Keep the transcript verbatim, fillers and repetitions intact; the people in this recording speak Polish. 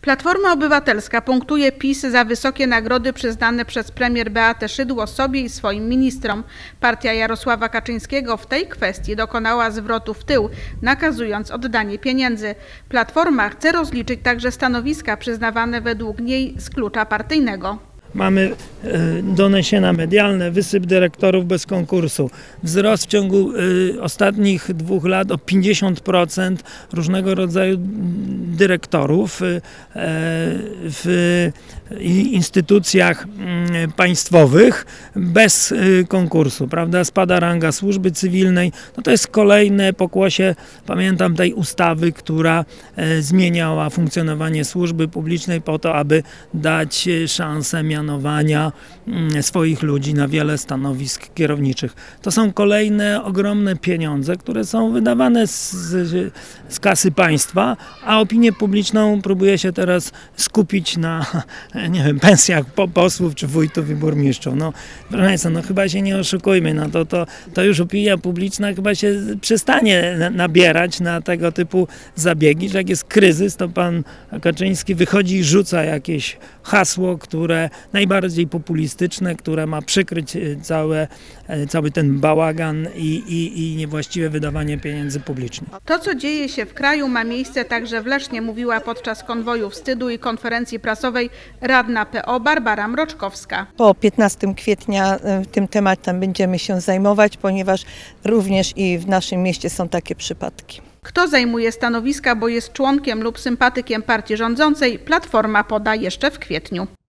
Platforma Obywatelska punktuje PiS za wysokie nagrody przyznane przez premier Beatę Szydło sobie i swoim ministrom. Partia Jarosława Kaczyńskiego w tej kwestii dokonała zwrotu w tył, nakazując oddanie pieniędzy. Platforma chce rozliczyć także stanowiska przyznawane według niej z klucza partyjnego. Mamy doniesienia medialne, wysyp dyrektorów bez konkursu, wzrost w ciągu ostatnich dwóch lat o pięćdziesiąt procent różnego rodzaju dyrektorów w instytucjach państwowych bez konkursu, prawda? Spada ranga służby cywilnej. No to jest kolejne pokłosie, pamiętam, tej ustawy, która zmieniała funkcjonowanie służby publicznej po to, aby dać szansę mianowania swoich ludzi na wiele stanowisk kierowniczych. To są kolejne ogromne pieniądze, które są wydawane z, z kasy państwa, a opinię publiczną próbuje się teraz skupić na, nie wiem, pensjach posłów czy wójtów i burmistrzów. No, proszę Państwa, no chyba się nie oszukujmy, no to, to, to już opinia publiczna chyba się przestanie nabierać na tego typu zabiegi, że jak jest kryzys, to pan Kaczyński wychodzi i rzuca jakieś hasło, które najbardziej populistyczne, które ma przykryć całe, cały ten bałagan i, i, i niewłaściwe wydawanie pieniędzy publicznych. To, co dzieje się w kraju, ma miejsce także w Lesznie, mówiła podczas konwoju wstydu i konferencji prasowej radna P O Barbara Mroczkowska. Po piętnastego kwietnia tym tematem będziemy się zajmować, ponieważ również i w naszym mieście są takie przypadki. Kto zajmuje stanowiska, bo jest członkiem lub sympatykiem partii rządzącej, Platforma poda jeszcze w kwietniu.